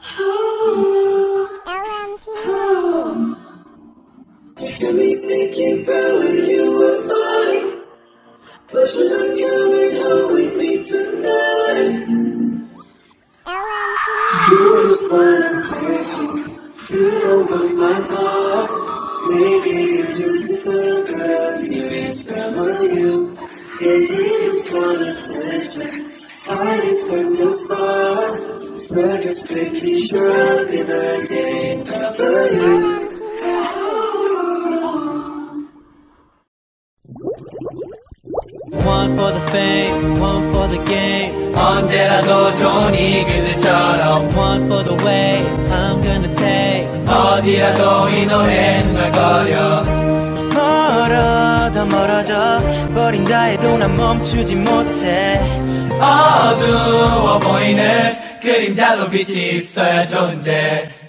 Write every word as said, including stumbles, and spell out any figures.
L M T U X E. You got me thinking about when you were mine. But you're not coming home with me tonight. L M T U X E. You just want attention. You don't want my heart. Maybe you just think the girl you ain't time on you. Yeah, you just want attention. Hiding from the start. But just making sure I'm never getting tough for you. One for the fame, one for the game. 언제라도 좋은 이그들처럼 One for the way I'm gonna take. 어디라도 이 노래 흥얼거려. 멀어 더 멀어져 버린다 해도 난 멈추지 못해. 어두워 보이는 그림자도 빛이 있어야 존재.